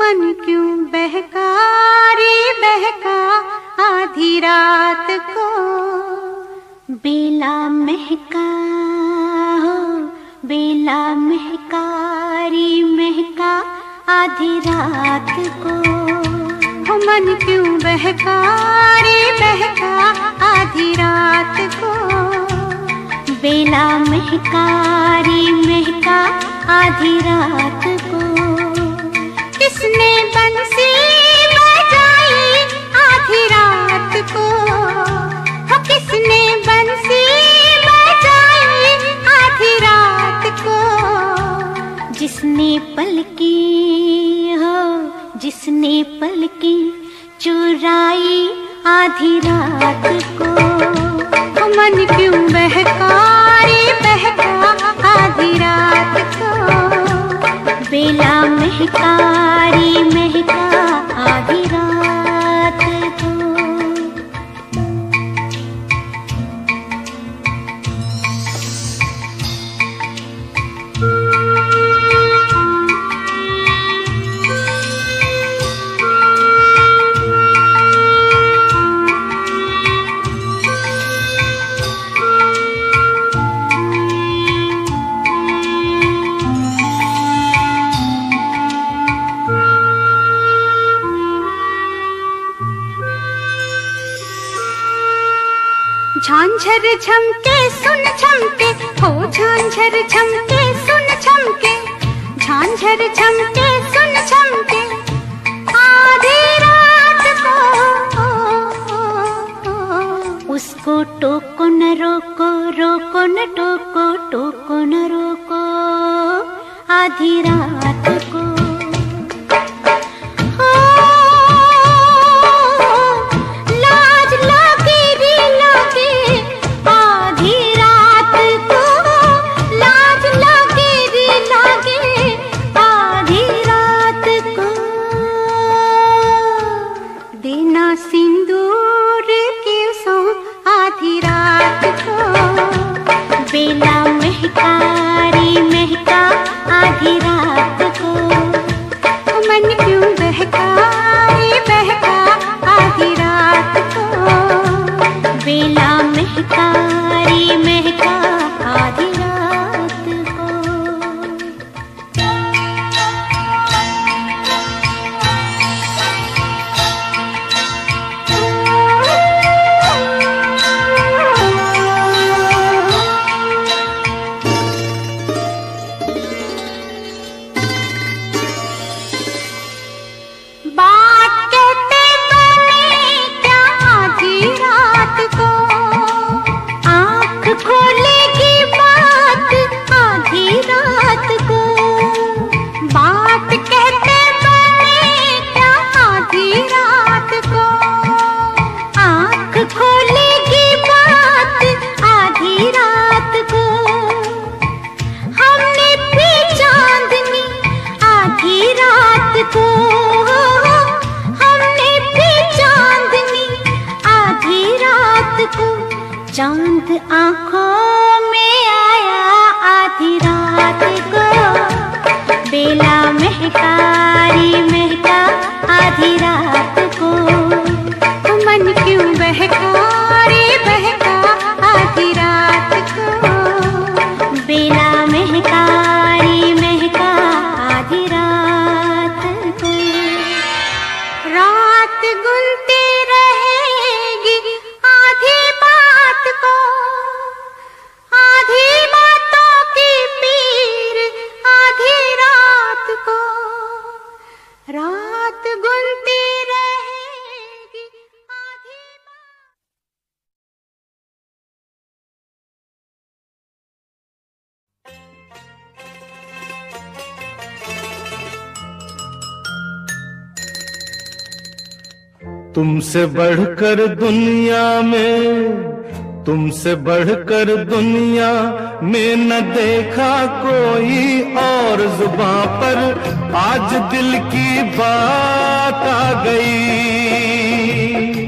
मन क्यों बहका रे बहका आधी रात को। बेला महका हो बेला महका रे महका आधी रात को। हो मन क्यों बहका रे बहका आधी रात को। बेला महका रे महका आधी रात को। किसने बंसी बजाई आधी रात को। हो किसने बंसी बजाई आधी रात को। जिसने पलकी हो जिसने पलकी चुराई आधी रात को। हो मन क्यों बहका रे बहका आधी रात को। बेला महका रे महका आधी रात को। झांझर झमके सुन झमके हो झांझर झमके सुन झमके। झांझर झमके सुन झमके आधी रात को। उसको टोको न रोको रोको न टोको टोको न रोको आधी रात को। चांद आँखों में आया आधी रात को। बेला महका रे महका आधी रात को। मन क्यों बहका रे बहका आधी रात को। बेला महका रे महका आधी रात को। रात गुनती रहेगी आधी बात को। आधी बातों की पीर आधी रात को। रात गुनती रहेगी आधी बात। तुमसे बढ़कर दुनिया में तुमसे बढ़कर दुनिया में न देखा कोई और। जुबां पर आज दिल की बात आ गई।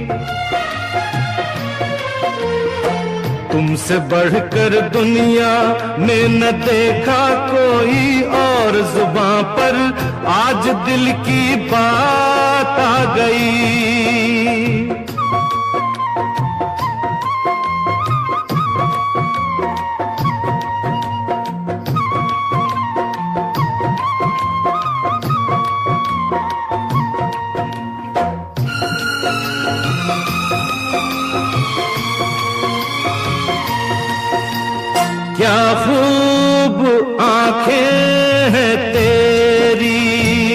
तुमसे बढ़कर दुनिया में न देखा कोई और। जुबां पर आज दिल की बात आ गई। क्या खूब आंखें हैं तेरी,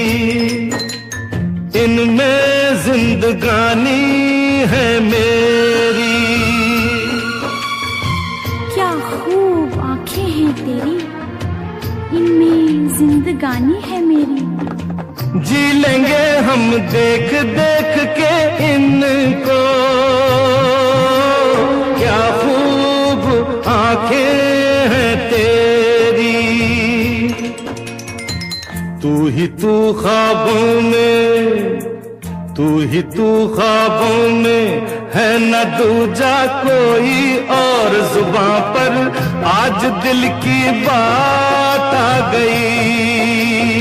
इनमें जिंदगानी है मेरी। क्या खूब आंखें हैं तेरी, इनमें जिंदगानी है मेरी। जी लेंगे हम देख देख के इनको, क्या खूब आंखें हैं तेरी। तू ही तू ख्वाबों में, तू ही तू ख्वाबों में है न दूजा कोई और। जुबां पर आज दिल की बात आ गई।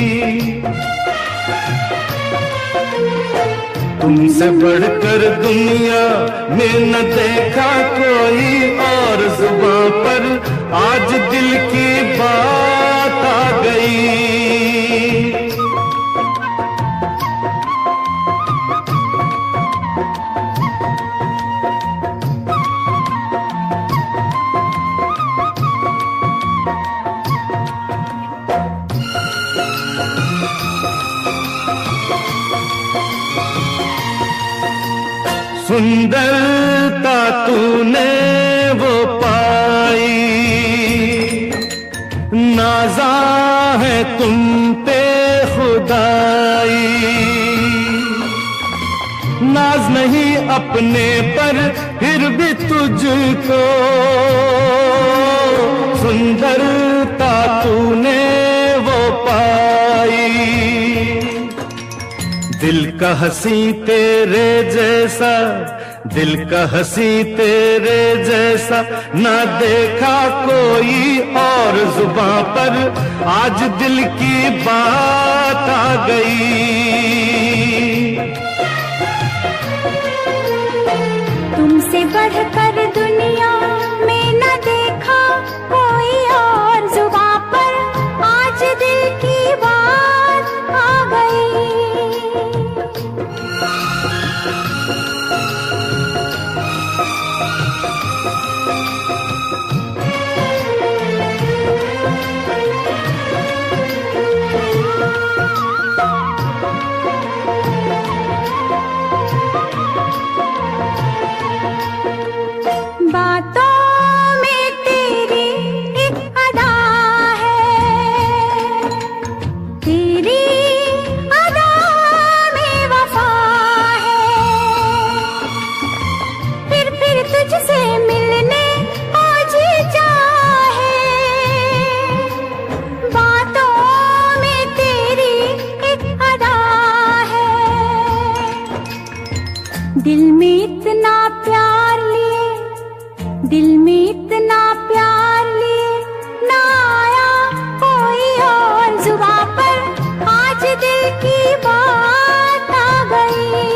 तुमसे बढ़कर दुनिया में न देखा कोई और। जुबां पर आज दिल की बात आ गई। सुंदरता तूने वो पाई, नाज़ा है तुम पे खुदाई। नाज नहीं अपने पर फिर भी तुझको, सुंदरता तूने वो पाई। दिल का हंसी तेरे जैसा, दिल का हंसी तेरे जैसा ना देखा कोई और। जुबां पर आज दिल की बात आ गई। तुमसे बढ़कर दुनिया में न देखा कोई और। जुबां पर आज दिल की बात आ गई। दिल में इतना प्यार लिए, दिल में इतना प्यार लिए ना आया कोई और। जुबां पर आज दिल की बात आ गई।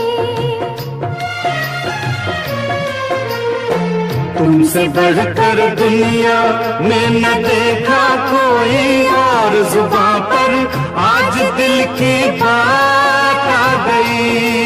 तुमसे बढ़कर दुनिया में न देखा कोई और। जुबां पर आज दिल की बात आ गई।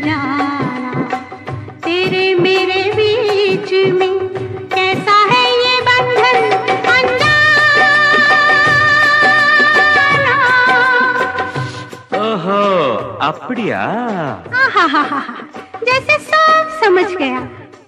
जाना, तेरे मेरे बीच में कैसा है ये बंधन अनजाना। ओहो அப்படியா? जैसे सब समझ गया।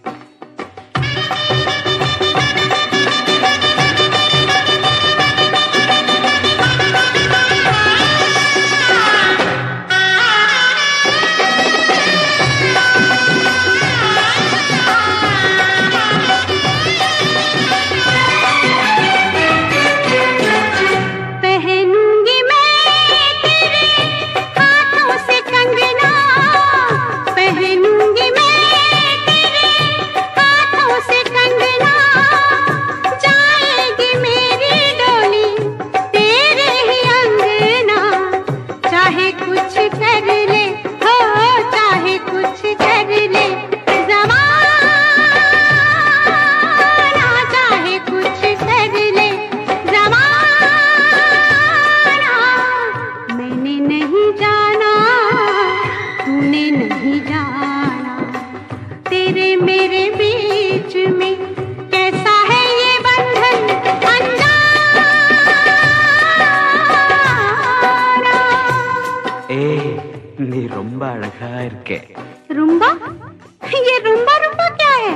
நீ ரொம்ப அழகா இருக்கே. रुम्बा? ये रुम्बा रुम्बा क्या है?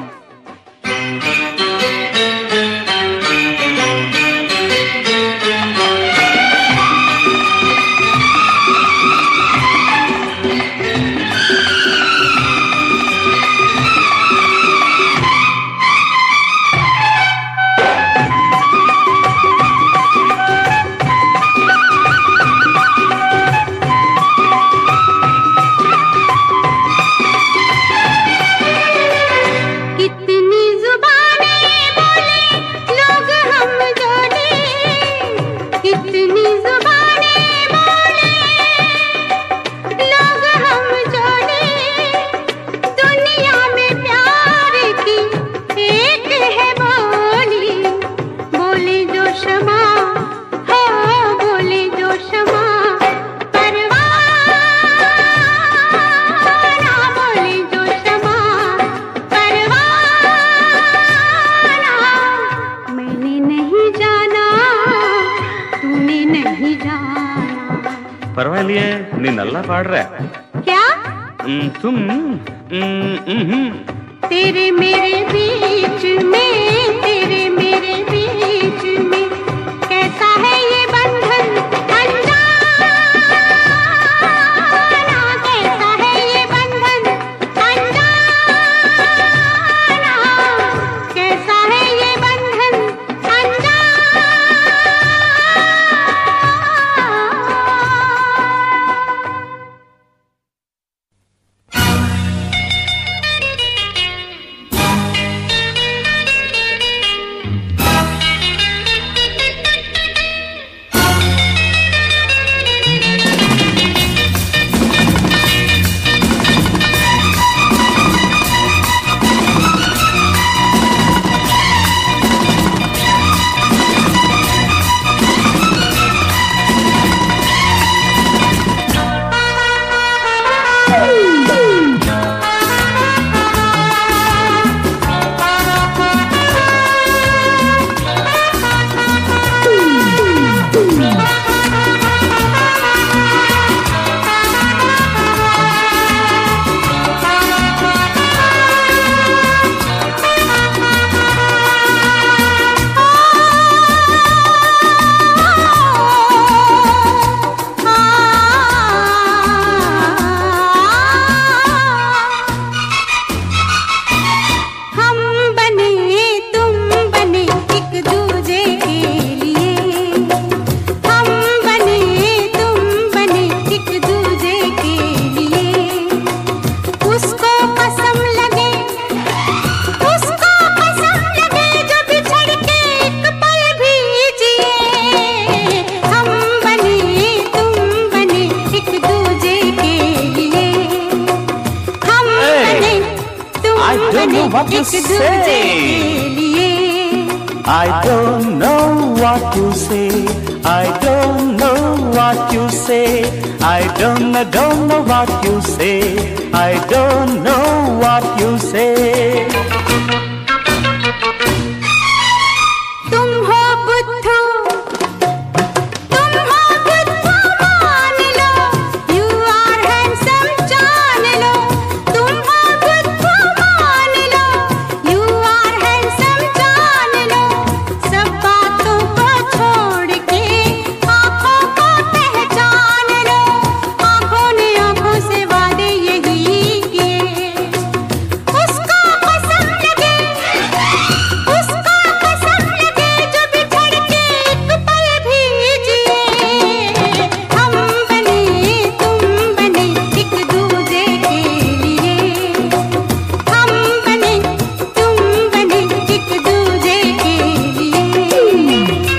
பரவாயில்லையே, நீ நல்லா பாடுற. क्या? तुम तेरे मेरे बीच में, तेरे मेरे बीच में कैसा है ये बंधन अनजाना, कैसा है ये बंधन अनजाना, कैसा है ये बंधन अनजाना। what you say. I don't know what you say. I don't know what you say. I don't know what you say. I don't know what you say. तुम हो बुद्धू, तुम हो बुद्धू मान लो, you are handsome जान लो, तुम हो बुद्धू मान लो, you are handsome जान लो, सब बातों को छोड़ के आँखों को पहचान लो, आँखों ने आँखों से वादे यही किए, उसको कसम लगे, उसको कसम लगे जो बिछड़ के एक पल भी जिए, हम बने तुम बने एक दूजे के लिए, हम बने तुम बने एक दूजे के लिए।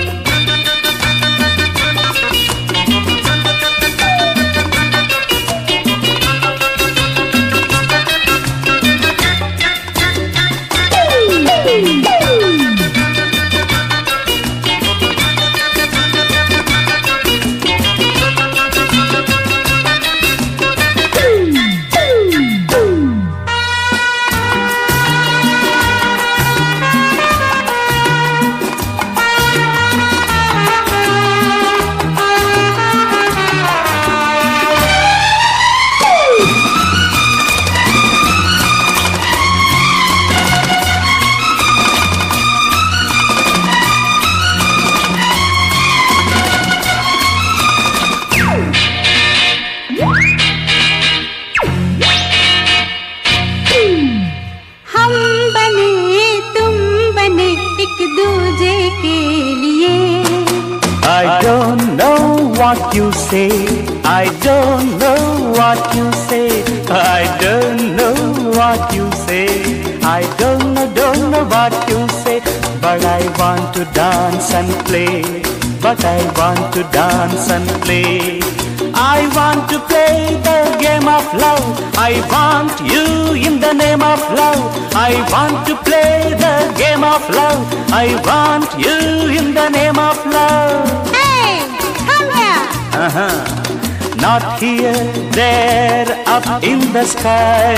हम बने तुम बने एक दूजे के लिए। I don't know what you say. I don't know what you say. I don't know what you say. I don't know what you say. But I want to dance and play. But I want to dance and play. I want to play the game of love. I want you in the name of love. I want to play the game of love. I want you in the name of love. Hey, come here. Not here, there, up in the sky.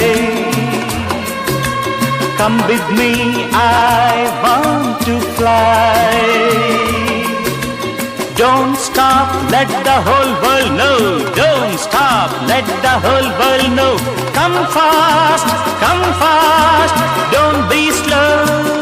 Come with me, I want to fly. Don't stop, let the whole world know. Don't stop, let the whole world know. Come fast, don't be slow.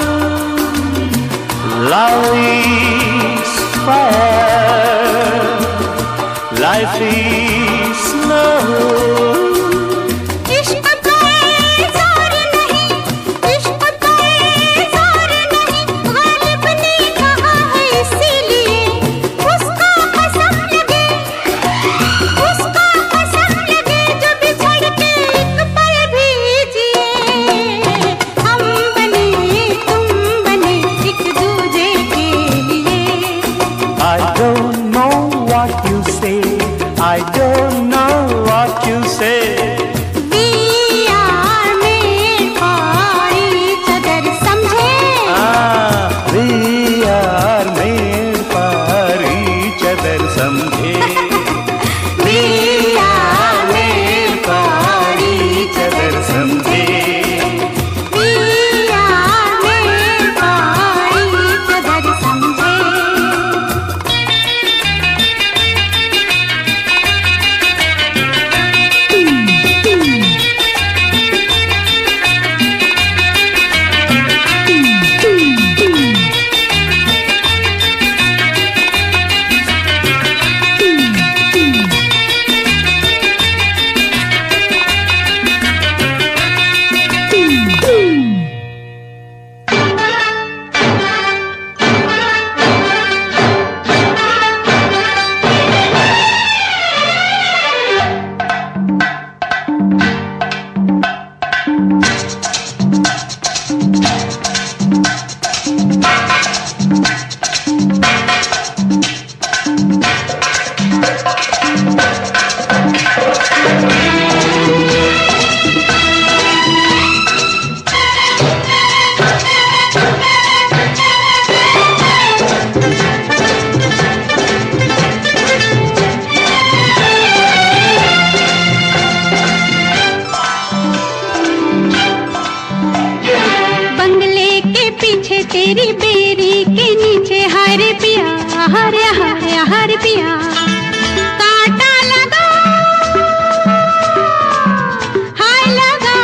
Love is fire, life is slow. इश्क पे जोर नहीं, इश्क पे जोर नहीं, गालिब ने कहा है इसीलिए, उसको कसम लगे, उसको कसम लगे जो बिछड़ के एक पल भी जिए, तेरी बेरी के नीचे हरे पिया, हरे हरे हरे पिया, कांटा लगा हाय लगा,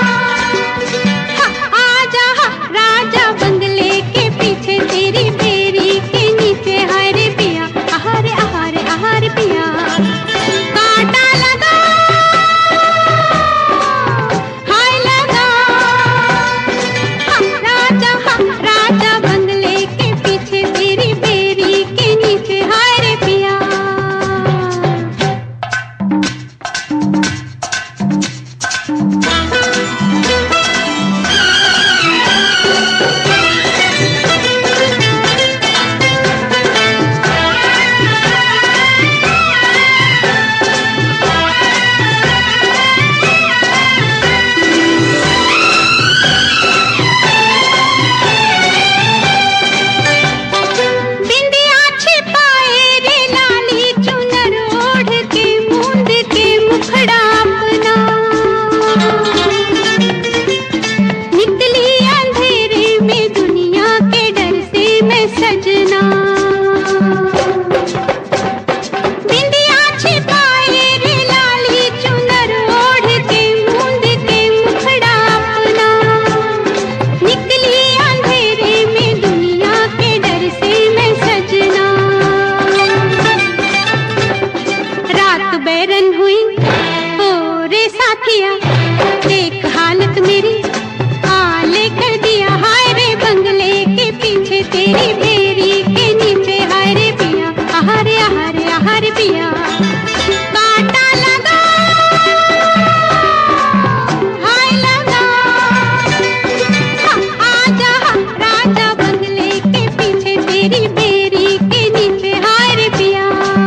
आजा राजा बंगले के पीछे तेरी बेरी के नीचे हरे पिया, हरे हरे हरे पिया, कांटा लगा हाय लगा, राजा बंगले के पीछे तेरी बेरी के नीचे हरे पिया। बिंदिया छिपाए रे लाली चुनर ओढ़ के मूंद के मुखड़ा अपना, निकली अंधेरे में दुनिया के डर से मैं सजना, बिंदिया छिपाए रे लाली चुनर ओढ़ के मूंद के मुखड़ा अपना, निकली अंधेरे में दुनिया के डर से मैं सजना, रात बैरन हुई ओ रे साथिया, देख हालत मेरी आ लेकर दिया, हाय रे बंगले के पीछे तेरी बेरी के नीचे हरे पिया, हरे हरे हरे पिया, कांटा लगा हाय लगा, आजा राजा बंगले के पीछे तेरी बेरी के नीचे हाय रे पिया।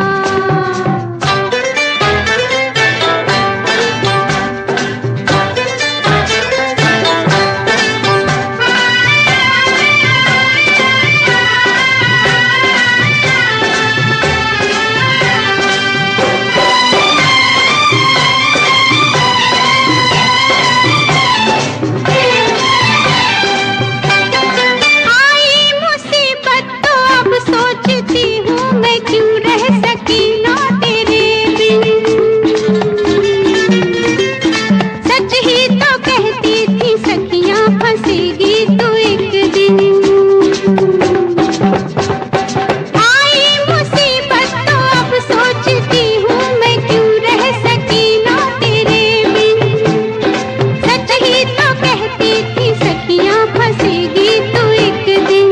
आई मुसीबत तो अब सोचती हूँ मैं क्यों रह सकी ना तेरे बिन, सच ही तो कहती थी सखियाँ फंसेगी तू एक दिन, आई मुसीबत तो अब सोचती हूँ मैं क्यों रह सकी ना तेरे बिन, सच ही तो कहती थी सखियाँ फंसेगी तू एक दिन,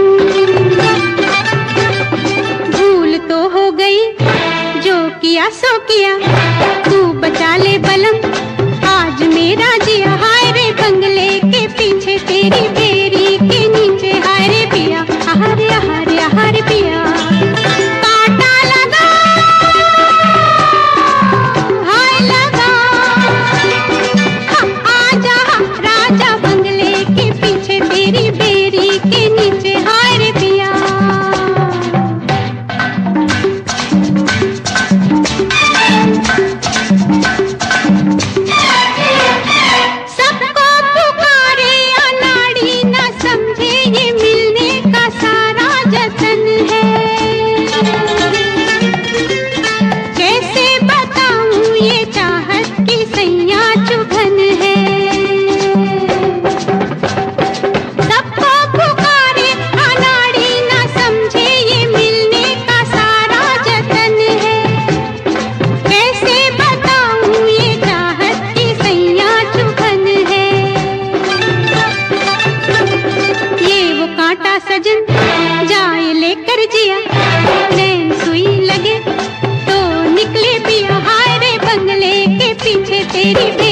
भूल तो हो गई जो किया सो किया, तू बचा ले बलम आज मेरा जिया, हाय रे बंगले के पीछे तेरी बेरी के नीचे हाय रे पिया, हरे हरे हरे पिया, कांटा लगा हाय लगा, आजा राजा बंगले के पीछे तेरी बेरी के नीचे हाय रे पिया। सबको पुकारे अनाड़ी न समझे ये मिलने का सारा जतन है, कैसे बताऊं ये चाहत की सैया चुभन है, सबको पुकारे अनाड़ी न समझे ये मिलने का सारा जतन है, कैसे बताऊं ये चाहत की सैया चुभन है, ये वो कांटा सजन जाए लेकर जिया, नैन सुई लगे तो निकले पिया, हाय रे बंगले के पीछे तेरी